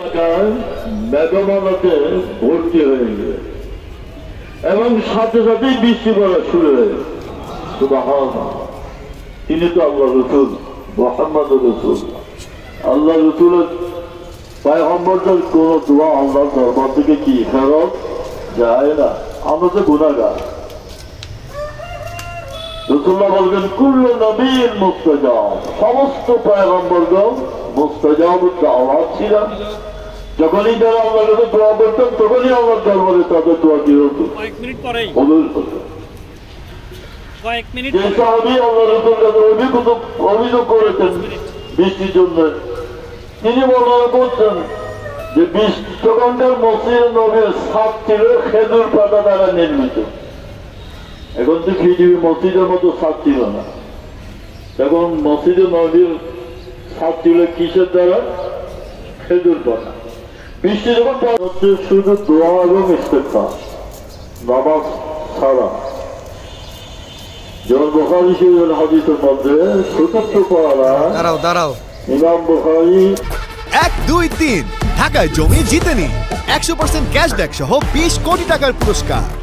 মেঘমালাতে ভর্তি হয়ে গেছে এবং সাথে সাথেই বৃষ্টি পড়া শুরু হয়ে গেছে। সুবহানাল্লাহ, তিনি তো আল্লাহ রসুল, মুহাম্মদ রসুল। আল্লাহ রসুলের পয়গম্বরদের কোন দোয়া আল্লাহর দরবার থেকে কি ফেরত যায় না? আমরা তো গুনাহগার। রাসূলুল্লাহ বলবেন কুল্লু নবিয়্যিন মুস্তাজাব, সমস্ত পয়গম্বরগণ মুস্তাজাবুদ দাওয়াত ছিলেন। যখনই তারা আল্লাহর কাছে দোয়া করতেন তখনই আল্লাহর দরবারে তাদের দোয়া কি হতো? কবুল হতো। যে সাহাবী আল্লাহ রাসূলের কাছে অভিযোগ করেছেন বৃষ্টির জন্য, তিনি বর্ণনা করছেন যে 20 ঘন্টার মসজিদ নবীর ছাদ ছিল খেজুর পাতা দ্বারা নির্মিত। এখন তো পৃথিবীর মসজিদের মতো ছাদ ছিল না, তখন মসজিদে নবীর ছাদ ছিল কিসের দ্বারা? খেজুর পাতা। বৃষ্টি যখন হচ্ছে শুধু দোয়া এবং ইস্তেগফার, নামাজ ছাড়া। যেমন বুখারী শরীফের হাদিসের মধ্যে চতুর্থ পারা, দাঁড়াও ইমাম বুখারী 1, 2, 3 ঢাকায় জমি জিতে নিন 100% ক্যাশব্যাক সহ 20 কোটি টাকার পুরস্কার।